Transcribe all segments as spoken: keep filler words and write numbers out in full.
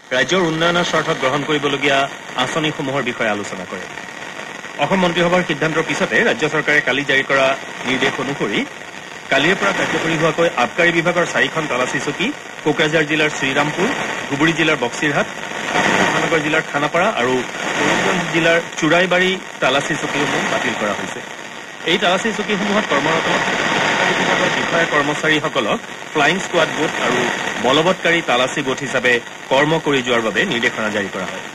ৰাজ্যৰ উন্নয়নৰ স্বাৰ্থত গ্ৰহণ কৰিবলগীয়া আঁচনিসমূহৰ বিষয়ে আলোচনা কৰে। অসম মন্ত্ৰীসভাৰ সিদ্ধান্তৰ পিছতে ৰাজ্য চৰকাৰে কালি জাৰি কৰা নিৰ্দেশ অনুসৰি কালিৰে পৰা কাৰ্যকৰী হোৱাকৈ আবকাৰী বিভাগৰ চাৰিখন তালাচী চকী কোকৰাঝাৰ জিলাৰ শ্ৰীৰামপুৰ, ধুবুৰী জিলাৰ বক্সিৰহাট, মহানগৰ জিলাৰ খানাপাৰা আৰু কৰিমগঞ্জ জিলাৰ চুৰাইবাৰী তালাচী চকীসমূহ বাতিল কৰা হৈছে। এই তালাচী চকীসমূহত কৰ্মৰত আবকাৰী বিভাগৰ বিষয়া কৰ্মচাৰীসকলক ফ্লাইং স্কোৱাড গোট আৰু বলবৎকাৰী তালাচী গোট হিচাপে কৰ্ম কৰি যোৱাৰ বাবে নিৰ্দেশনা জাৰি কৰা হয়।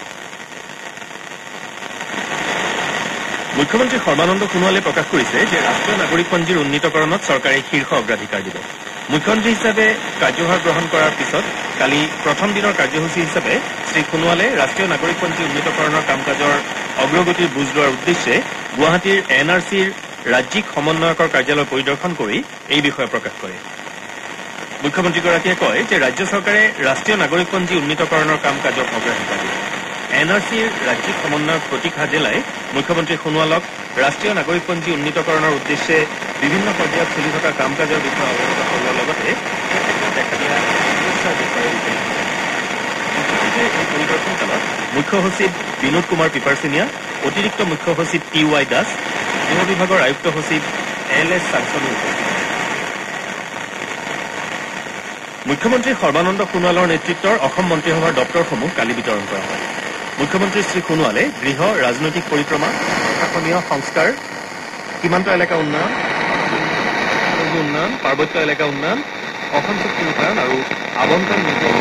মুখ্যমন্ত্ৰী সৰ্বানন্দ সোণোৱালে প্ৰকাশ কৰিছে যে ৰাষ্ট্ৰীয় নাগৰিকপঞ্জীৰ উন্নীতকৰণত চৰকাৰে শীৰ্ষ অগ্ৰাধিকাৰ দিব। মুখ্যমন্ত্ৰী হিচাপে কাৰ্যভাৰ গ্ৰহণ কৰাৰ পিছত কালি প্ৰথম দিনৰ কাৰ্যসূচী হিচাপে শ্ৰীসোণোৱালে ৰাষ্ট্ৰীয় নাগৰিকপঞ্জী উন্নীতকৰণৰ কাম কাজৰ অগ্ৰগতিৰ বুজ লোৱাৰ উদ্দেশ্যে গুৱাহাটীৰ এন আৰ চিৰ ৰাজ্যিক সমন্বয়কৰ কাৰ্যালয় পৰিদৰ্শন কৰি এই বিষয়ে প্ৰকাশ কৰে। মুখ্যমন্ত্ৰীগৰাকীয়ে কয় যে ৰাজ্য চৰকাৰে ৰাষ্ট্ৰীয় নাগৰিকপঞ্জী উন্নীতকৰণৰ কাম কাজক অগ্ৰাধিকাৰ দিব। এন আৰ চিৰ ৰাজ্যিক সমন্বয়ক প্ৰতীক হাজেলাই মুখ্যমন্ত্ৰী সোণোৱালক ৰাষ্ট্ৰীয় নাগৰিকপঞ্জী উন্নীতকৰণৰ উদ্দেশ্যে বিভিন্ন পৰ্যায়ত চলি থকা কাম কাজৰ বিষয়ে অৱগত কৰোৱাৰ লগতে এই ক্ষেত্ৰত দেখা দিয়া সমস্যাৰ বিষয়ে উল্লেখ কৰে। মুখ্যমন্ত্ৰীৰ এই পৰিদৰ্শন কালত মুখ্য সচিব বিনোদ কুমাৰ পিপাৰচিনিয়া, অতিৰিক্ত মুখ্য সচিব টি ৱাই দাস, গৃহ বিভাগৰ আয়ুক্ত সচিব এল এছ চাংচনো উপস্থিত আছিল। মুখ্যমন্ত্ৰী সৰ্বানন্দ সোণোৱালৰ নেতৃত্বৰ অসম মন্ত্ৰীসভাৰ দপ্তৰসমূহ কালি বিতৰণ কৰা হয়। মুখ্যমন্ত্ৰী শ্ৰী সোণোৱালে গৃহ, ৰাজনৈতিক পৰিক্ৰমা, প্ৰশাসনীয় সংস্কাৰ, সীমান্ত এলেকা উন্নয়ন, উন্নয়ন, পাৰ্বত্য এলেকা উন্নয়ন, অসম চুক্তি ৰূপায়ণ আৰু আবণ্টন নীতি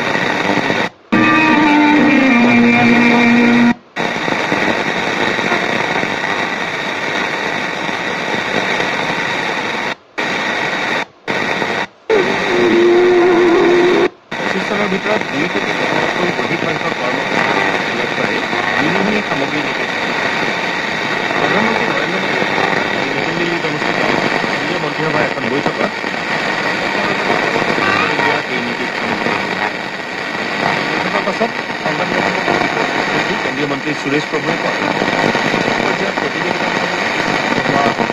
পঁচিছজনৰ ভিতৰত দুই কোটি টকাতকৈ অধিক সংখ্যক কৰ্মচাৰী নিৰীহী সামগ্ৰী নিৰ্দেশ প্ৰধানমন্ত্ৰী নৰেন্দ্ৰ মোদীয়ে নতুন দিল্লীত অনুষ্ঠিত কেন্দ্ৰীয় মন্ত্ৰীসভাৰ এখন বৈঠকত এই নীতি বৈঠকৰ পাছত সংবাদদাতাক কেন্দ্ৰীয় মন্ত্ৰী সুৰেশ প্ৰভুৱে কয় পৰ্যায়ত প্ৰতিযোগিতামূলক